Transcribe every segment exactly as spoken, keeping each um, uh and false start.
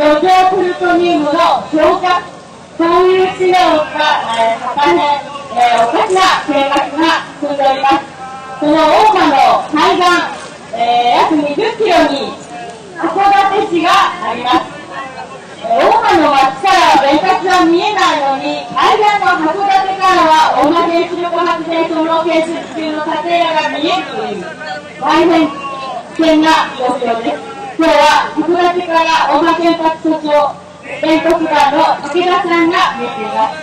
土壌プルトニウムの浄化、そういう使命をした大変、えー、おかしな生活が進んでおります。その大間の海岸、えー、約にじゅっキロに函館市があります。えー、大間の町から原発は見えないのに、海岸の函館からは大間原子力発電所の建設中の建屋が見えるという、大変危険な状況です。今日は函館から大間原発所長原告団の武田さんが見えています。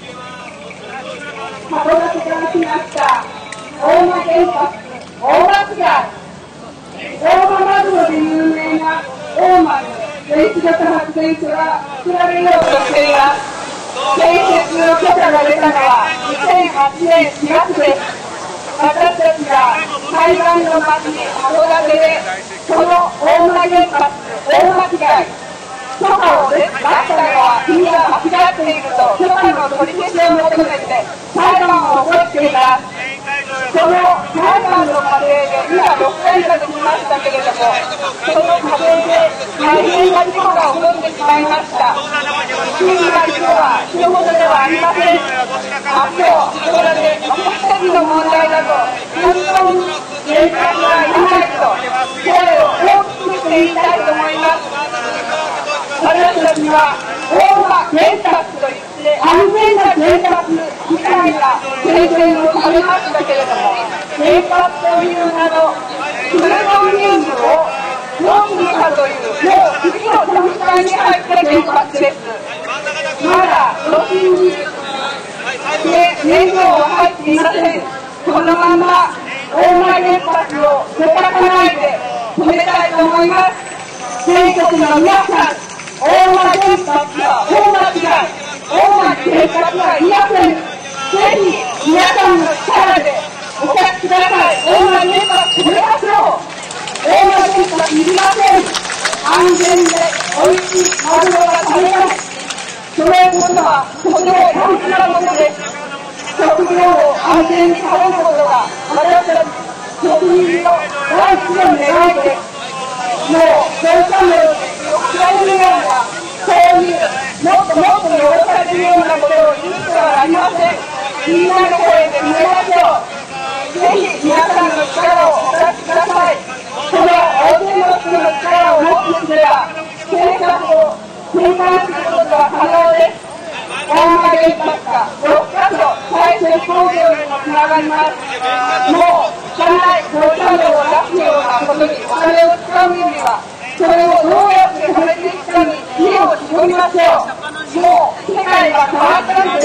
函館から来ました大間原発大間津川、大間マグロで有名な大間の原子力発電所が作られようとしています。建設の許可が出たのはにせんはちねんしがつです。私たちが海岸の町函館でこの大間原発大間津川許可を出したのは国が間違っていると許可の取り消しを求めて裁判を起こしています。その裁判の過程で今ろっかいができましたけれども、その過程で大変な事故が起こってしまいました。小さい事故は一言ではありません。あ、今日それで私たちの問題だと本当に原発はいらないと声を大きくして言いたいと思います。私たちは大間原発といって安全な原発以外が経験をされましたけれども、原発という名のプルトニウムをどうするかというもう次の段階に入った原発です。まだ炉心に燃料は入っていません。このまま大間原発をどかさないで止めたいと思います。全国の皆さん、大間原発は大間津川、大間原発はいません。ぜひ皆さんの力でお貸しください。大間原発止めましょう。大間原発いりません。安全でおいしいマグロが食べます。そのことはとても大事なことです。食料を安全に食べることが私たち国民の大好きな願いです。もうそうしたのを送られるような、そういうもっともっと汚されるようなことを言う人はありません。みんなの声で見えましょう。ぜひ皆さんの力をお貸しください。この大勢の人の力を持ってすれば生活を転換することは可能です。大間原発がろっかしょ再生工場にもつながります。もう汚い放射能を出すようなことにお金を使うよりは、それをどうやって止めていくかに知恵を絞りましょう。もう世界が変わったのです。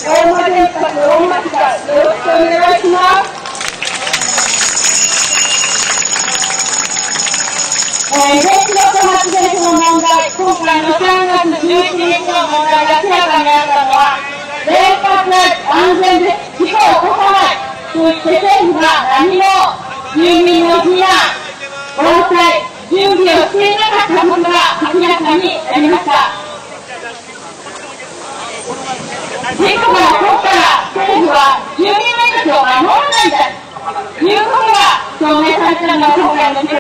大間原発大間津川、よろしくお願いします。えー、原子力発電所の問題、今回のさんがつじゅういちにちの問題が明らかになったのは、原発安全で事故を起こさないと言って政府が何も住民の避難、防災、準備をしていなかったことが明らかになりました。事故が起こったら政府は住民の命を守らないんだということが証明されたのが今回の